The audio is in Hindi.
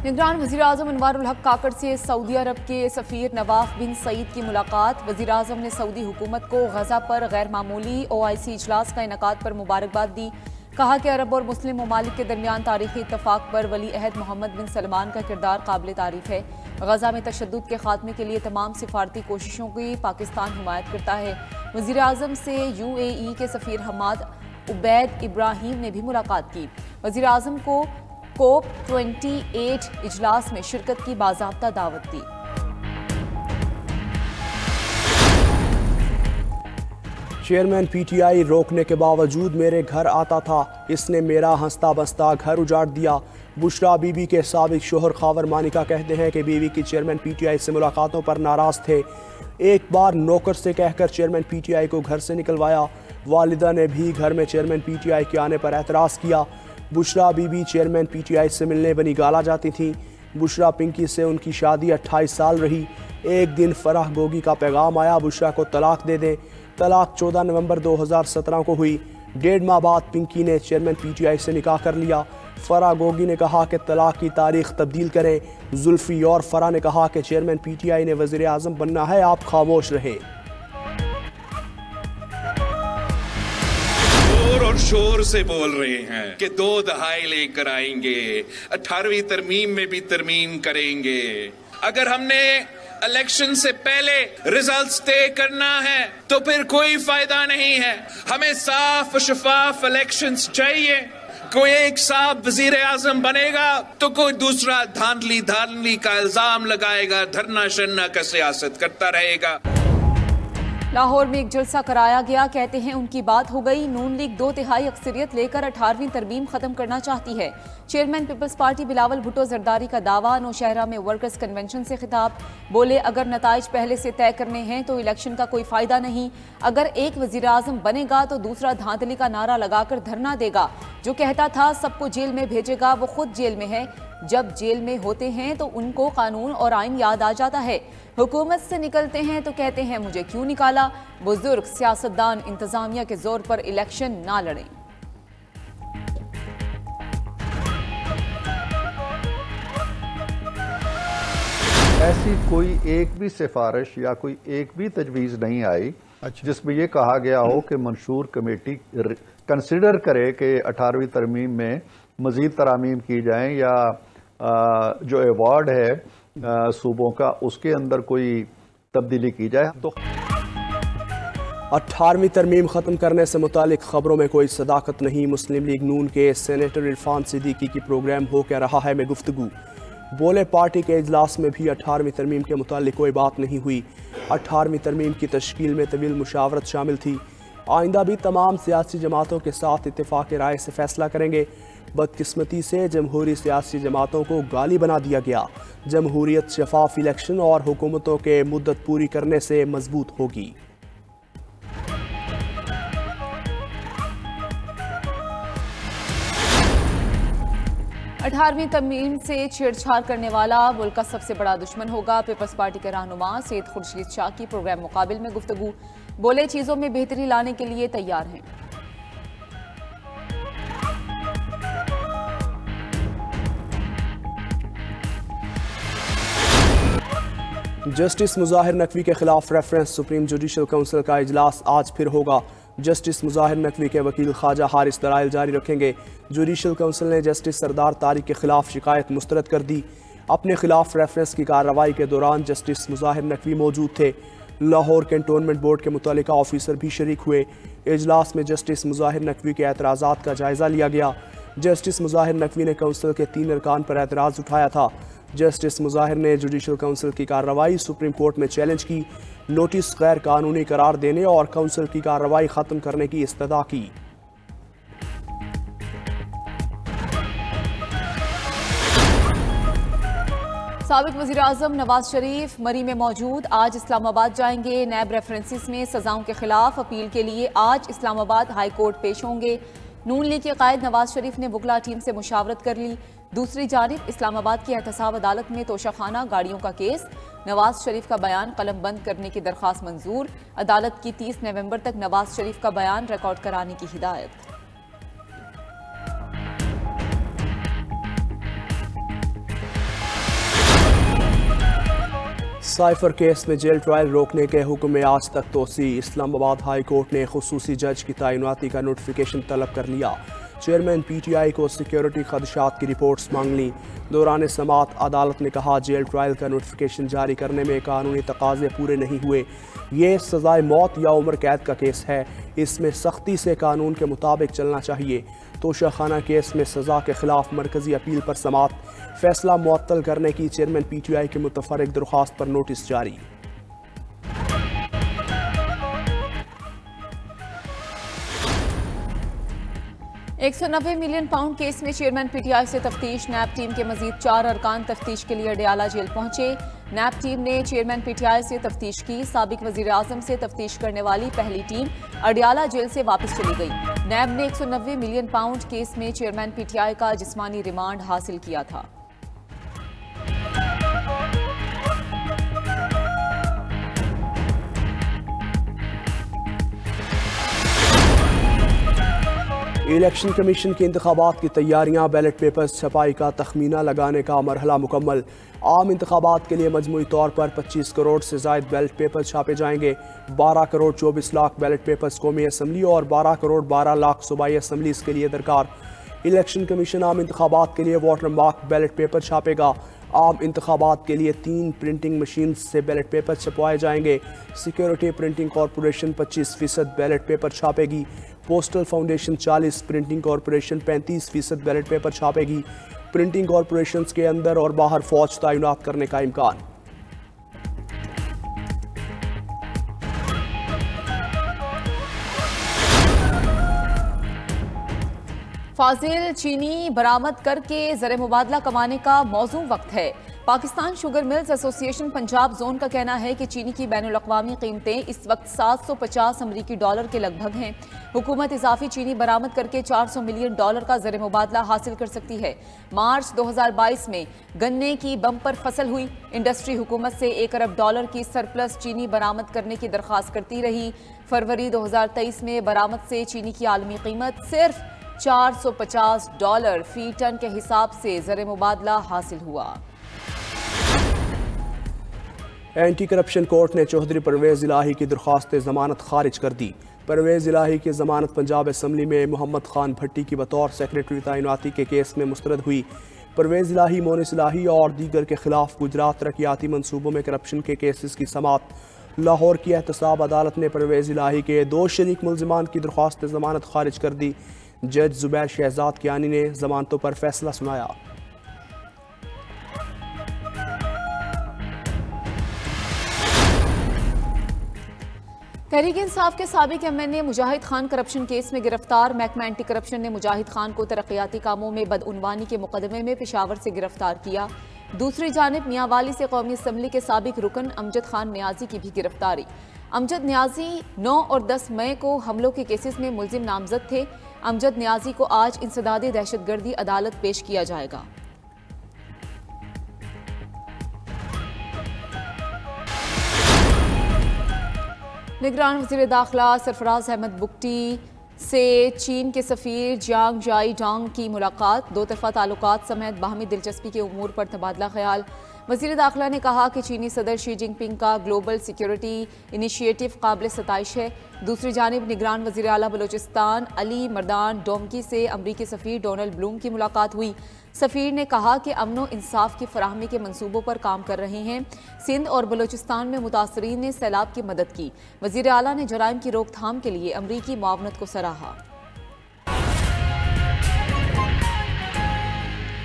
निगरान वज़ीर-ए-आज़म अनवारुल हक काकड़ से सऊदी अरब के सफ़ीर नवाफ बिन सईद की मुलाकात। वज़ीर-ए-आज़म ने सऊदी हुकूमत को गज़ा पर गैर मामूली OIC इजलास का इनेकाद पर मुबारकबाद दी। कहा कि अरब और मुस्लिम ममालिक के दरमियान तारीखी इत्तफाक पर वली अहद मोहम्मद बिन सलमान का किरदार काबिल तारीफ है। गज़ा में तशद्दुद के खात्मे के लिए तमाम सिफारती कोशिशों की पाकिस्तान हिमायत करता है। वज़ीर-ए-आज़म से UAE के सफ़ीर हमाद उबैद इब्राहिम ने भी मुलाकात की। वज़ीर-ए-आज़म को COP28 इजलास में शिरकत की बाज़ाब्ता दावत दी। चेयरमैन PTI रोकने के बावजूद मेरे घर आता था, इसने मेरा हंसता बसता घर उजाड़ दिया। बुशरा बीबी के साबिक शोहर खावर मानिका कहते हैं कि बीवी की चेयरमैन PTI से मुलाकातों पर नाराज थे। एक बार नौकर से कहकर चेयरमैन PTI को घर से निकलवाया। वालिदा ने भी घर में चेयरमैन PTI के आने पर एतराज़ किया। बुशरा बीबी चेयरमैन PTI से मिलने बनी गाला जाती थी। बुशरा पिंकी से उनकी शादी 28 साल रही। एक दिन फराह गोगी का पैगाम आया, बुशरा को तलाक दे दें। तलाक 14 नवंबर 2017 को हुई। 1.5 माह बाद पिंकी ने चेयरमैन PTI से निकाह कर लिया। फराह गोगी ने कहा कि तलाक की तारीख तब्दील करें। जुल्फी और फराह ने कहा कि चेयरमैन PTI ने वज़ीर आज़म बनना है, आप खामोश रहें। और शोर से बोल रहे हैं कि 2 दहाई लेकर आएंगे, 18वीं तरमीम में भी तरमीम करेंगे। अगर हमने इलेक्शन से पहले रिजल्ट्स तय करना है तो फिर कोई फायदा नहीं है। हमें साफ शफाफ इलेक्शंस चाहिए। कोई एक साहब वजीर आजम बनेगा तो कोई दूसरा धांधली का इल्जाम लगाएगा, धरना शरना का सियासत करता रहेगा। लाहौर में एक जलसा कराया गया, कहते हैं उनकी बात हो गई। नून लीग 2/3 अक्सरियत लेकर 18वीं तरमीम खत्म करना चाहती है। चेयरमैन पीपल्स पार्टी बिलावल भुट्टो जरदारी का दावा। नौशहरा में वर्कर्स कन्वेंशन से खिताब। बोले अगर नताइज पहले से तय करने हैं तो इलेक्शन का कोई फायदा नहीं। अगर एक वजीर आजम बनेगा तो दूसरा धांधली का नारा लगाकर धरना देगा। जो कहता था सबको जेल में भेजेगा, वो खुद जेल में है। जब जेल में होते हैं तो उनको कानून और आइन याद आ जाता है। हुकूमत से निकलते हैं तो कहते हैं मुझे क्यों निकाला। बुजुर्ग सियासतदान इंतजामिया के जोर पर इलेक्शन ना लड़ें। ऐसी कोई एक भी सिफारिश या कोई एक भी तजवीज़ नहीं आई जिसमें यह कहा गया हो कि मंशूर कमेटी कंसिडर करे कि 18वीं तरमीम में मजीद तरामीम की जाएं या जो अवार्ड है सूबों का उसके अंदर कोई तब्दीली की जाए। तो 18वीं तरमीम ख़त्म करने से मुतालिक खबरों में कोई सदाकत नहीं। मुस्लिम लीग नून के सेनेटर इरफान सिद्दीकी की प्रोग्राम हो क्या रहा है में गुफ्तगू। बोले पार्टी के इजलास में भी 18वीं तरमीम के मुतालिक कोई बात नहीं हुई। 18वीं तरमीम की तश्कील में तवील मुशावरत शामिल थी। आइंदा भी तमाम सियासी जमातों के साथ इत्तेफाक राय से फैसला करेंगे। बदकिस्मती से जमहूरी सियासी जमातों को गाली बना दिया गया। जमहूरियत शफाफ इलेक्शन और हुकूमतों के मुद्दत पूरी करने से मजबूत होगी। अठारहवीं तरमीम से छेड़छाड़ करने वाला मुल्क का सबसे बड़ा दुश्मन होगा। पीपल्स पार्टी के रहनुमा सैयद खुर्शीद शाह की प्रोग्राम मुकाबिल में गुफ्तगू। बोले चीजों में बेहतरी लाने के लिए तैयार हैं। जस्टिस मुजाहिर नकवी के खिलाफ रेफरेंस। सुप्रीम जुडिशल काउंसिल का इजलास आज फिर होगा। जस्टिस मुजाहिर नकवी के वकील ख्वाजा हारिस दलाइल जारी रखेंगे। जुडिशल काउंसिल ने जस्टिस सरदार तारिक के खिलाफ शिकायत मुस्तरद कर दी। अपने खिलाफ रेफरेंस की कार्रवाई के दौरान जस्टिस मुजाहिर नकवी मौजूद थे। लाहौर कैंटोनमेंट बोर्ड के मुतल्लिका ऑफिसर भी शरीक हुए। इजलास में जस्टिस मुजाहिर नकवी के एतराज़ात का जायजा लिया गया। जस्टिस मुजाहिर नकवी ने काउंसिल के 3 अरकान पर एतराज़ उठाया था। जस्टिस मुजाहिर ने जुडिशल काउंसिल की कार्रवाई सुप्रीम कोर्ट में चैलेंज की। नोटिस गैर कानूनी करार देने और काउंसिल की कार्रवाई खत्म करने की इस्तदा की। साबिक वज़ीर आज़म नवाज शरीफ मरी में मौजूद। आज इस्लामाबाद जाएंगे। नैब रेफरेंसेस में सजाओं के खिलाफ अपील के लिए आज इस्लामाबाद हाई कोर्ट पेश होंगे। नून लीग के कायद नवाज शरीफ ने वकला टीम से मुशावरत कर ली। दूसरी जानिब इस्लामाबाद की एहतसाब अदालत में तोशाखाना गाड़ियों का केस। नवाज शरीफ का बयान कलम बंद करने की दरख्वास्त मंजूर। अदालत की 30 नवंबर तक नवाज शरीफ का बयान रिकॉर्ड कराने की हिदायत। साइफर केस में जेल ट्रायल रोकने के हुक्म में आज तक तोसी। इस्लामाबाद हाई कोर्ट ने खुसूसी जज की तैनाती का नोटिफिकेशन तलब कर लिया। चेयरमैन पीटीआई को सिक्योरिटी खदशात की रिपोर्ट्स मांग ली। दौरान समाअत अदालत ने कहा जेल ट्रायल का नोटिफिकेशन जारी करने में कानूनी तकाजे पूरे नहीं हुए। ये सजाए मौत या उम्र कैद का केस है, इसमें सख्ती से कानून के मुताबिक चलना चाहिए। तोशाखाना केस में सजा के खिलाफ मरकजी अपील पर समाअत, फैसला मुअत्तल करने की चेयरमैन पीटीआई की मुतफर्रिक दरख्वास्त पर नोटिस जारी। £190 मिलियन केस में चेयरमैन पीटीआई से तफ्तीश। नैब टीम के मजीद 4 अरकान तफ्तीश के लिए अडियाला जेल पहुंचे। नैब टीम ने चेयरमैन पीटीआई से तफ्तीश की। साबिक वजीर आजम से तफ्तीश करने वाली पहली टीम अडियाला जेल से वापस चली गई। नैब ने £190 मिलियन केस में चेयरमैन पीटीआई का जिस्मानी रिमांड हासिल किया था। इलेक्शन कमीशन की इंतखाबात की तैयारियां, बैलेट पेपर्स छपाई का तखमीना लगाने का मरहला मुकम्मल। आम इंतखाबात के लिए मजमूई तौर पर 25 करोड़ से जायद बैलेट पेपर छापे जाएंगे। 12 करोड़ 24 लाख बैलेट पेपर्स कौमी असम्बली और 12 करोड़ 12 लाख सूबाई असम्बलीज के लिए दरकार। इलेक्शन कमीशन आम इंतखाबात के लिए वाटर मार्क बैलेट पेपर छापेगा। आम इंतखाबात के लिए 3 प्रिंटिंग मशीन से बैलेट पेपर छपवाए जाएंगे। Security printing corporation 25% ballot paper छापेगी। Postal foundation 40, printing corporation 35% ballot paper छापेगी। प्रिंटिंग कॉरपोरेशन के अंदर और बाहर फौज तैनात करने का इम्कान। फाजिल चीनी बरामद करके ज़र मुबादला कमाने का मौजू वक्त है। Pakistan sugar mills association Punjab zone का कहना है कि चीनी की बैनुल अक़वामी कीमतें इस वक्त $750 अमरीकी डॉलर के लगभग हैं। हुकूमत इजाफी चीनी बरामद करके $400 मिलियन का ज़र मुबादला हासिल कर सकती है। मार्च 2022 में गन्ने की बम्पर फसल हुई। इंडस्ट्री हुकूमत से $1 अरब की सरप्लस चीनी बरामद करने की दरख्वास्त करती रही। फरवरी 2023 में बरामद से चीनी की आलमी कीमत सिर्फ $450 फी टन के हिसाब से ज़र मुबादला हासिल हुआ। एंटी करप्शन कोर्ट ने चौधरी परवेज इलाही की दरख्वास्त जमानत खारिज कर दी। परवेज इलाही की जमानत पंजाब असम्बली में मोहम्मद खान भट्टी की बतौर सेक्रेटरी तैनाती के केस में मुस्तरद हुई। परवेज इलाही, मोनिस इलाही और दीगर के खिलाफ गुजरात तरक्याती मनसूबों में करप्शन के केसेस की समाअत। लाहौर की एहतसाब अदालत ने परवेज इलाही के 2 शरीक मुलजिमान की दरख्वास्त जमानत खारिज कर दी। जज जुबैर शहजाद कियानी ने जमानतों पर फैसला सुनाया। तहरीक इंसाफ के साबिक MNA Mujahid Khan corruption case में गिरफ्तार। महकमा एंटी करप्शन ने मुजाहिद खान को तरक्याती कामों में बदउनवानी के मुकदमे में पेशावर से गिरफ्तार किया। दूसरी जानिब मियांवाली से कौमी असम्बली के साबिक रुकन अमजद खान न्याजी की भी गिरफ्तारी। अमजद न्याजी 9 और 10 मई को हमलों के केसेस में मुलजिम नामजद थे। अमजद न्याजी को आज इंसदादी दहशतगर्दी अदालत पेश किया जाएगा। निगरान वज़ीर दाखिला सरफराज अहमद बुगटी से चीन के सफ़ीर जियांग जाई डांग की मुलाकात। 2 तरफ़ा ताल्लुकात समेत बाहमी दिलचस्पी के उमूर पर तबादला ख्याल। वज़ीर दाखिला ने कहा कि चीनी सदर शी जिनपिंग का ग्लोबल सिक्योरिटी इनिशिएटिव काबिल सताइश है। दूसरी जानिब निगरान वज़ीर आला बलोचिस्तान अली मर्दान डोमकी से अमरीकी सफ़ीर डोनाल्ड ब्लूम की मुलाकात हुई। सफ़ीर ने कहा कि अमन व इंसाफ की फराहमी के मनसूबों पर काम कर रहे हैं। सिंध और बलोचिस्तान में मुतासरीन ने सैलाब की मदद की। वज़ीर आला ने जराइम की रोकथाम के लिए अमरीकी मुआवनत को सराहा।